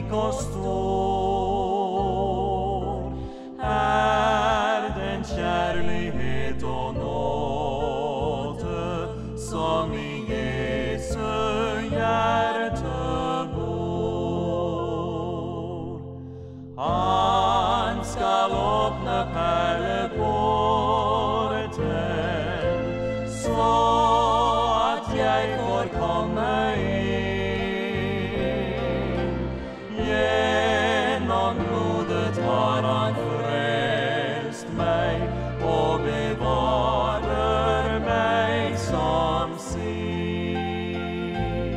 og stor den kjærlighet og nåde som i Jesu hjerte bor. Han skal åpne perleporten, så at jeg får komme inn. Gjennom blodet har han frelst meg og bevarer meg som sin.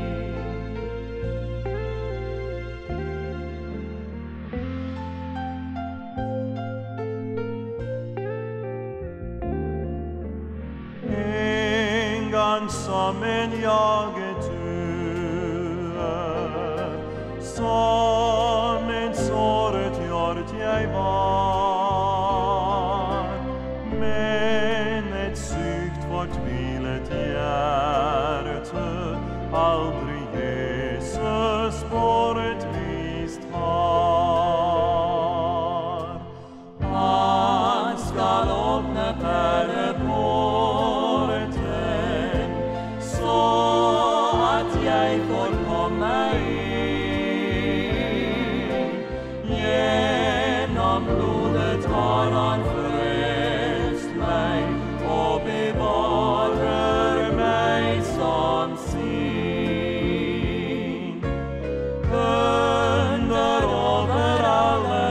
En gang som en jagetue, som en såret hjort jeg var, men et sykt fortvilet hjerte aldri Jesus bortvist har. Han skal åpne perleporten, så at jeg får komme inn. Gjennom blodet har han frelst meg og bevarer meg som sin. Under over alle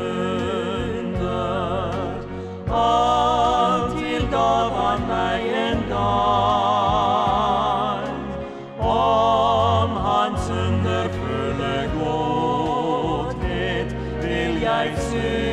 under, alltid gav han meg en dag. Om hans underfulle godhet vil jeg synge